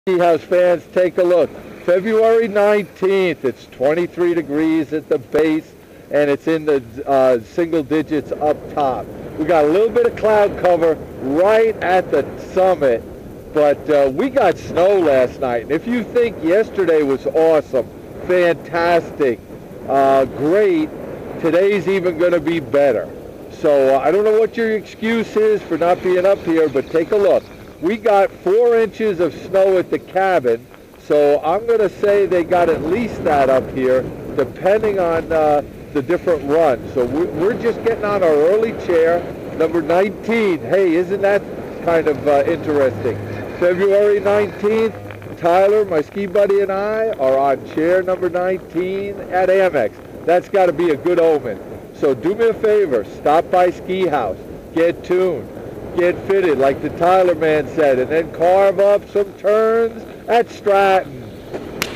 Ski House fans, take a look. February 19th, it's 23 degrees at the base, and it's in the single digits up top. We got a little bit of cloud cover right at the summit, but we got snow last night. And if you think yesterday was awesome, fantastic, great, today's even going to be better. So I don't know what your excuse is for not being up here, but take a look. We got 4 inches of snow at the cabin, so I'm going to say they got at least that up here, depending on the different runs. So we're just getting on our early chair, number 19. Hey, isn't that kind of interesting? February 19th, Tyler, my ski buddy, and I are on chair number 19 at Amex. That's got to be a good omen. So do me a favor, stop by Ski House, get tuned, get fitted like the Tyler man said, and then carve up some turns at Stratton.